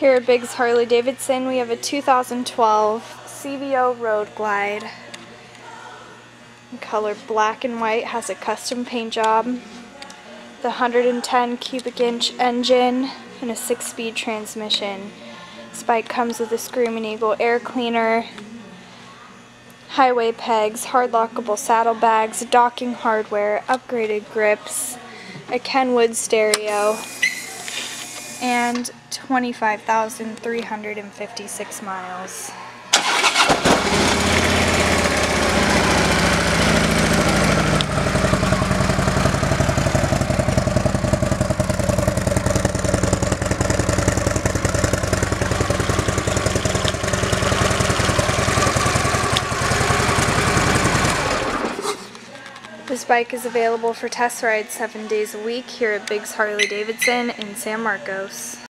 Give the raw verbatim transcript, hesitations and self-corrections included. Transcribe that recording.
Here at Biggs Harley Davidson, we have a two thousand twelve C V O Road Glide. In color black and white, has a custom paint job, the one hundred ten cubic inch engine, and a six speed transmission. This bike comes with a Screamin' Eagle air cleaner, highway pegs, hard lockable saddlebags, docking hardware, upgraded grips, a Kenwood stereo, and twenty-five thousand three hundred fifty-six miles. This bike is available for test rides seven days a week here at Biggs Harley Davidson in San Marcos.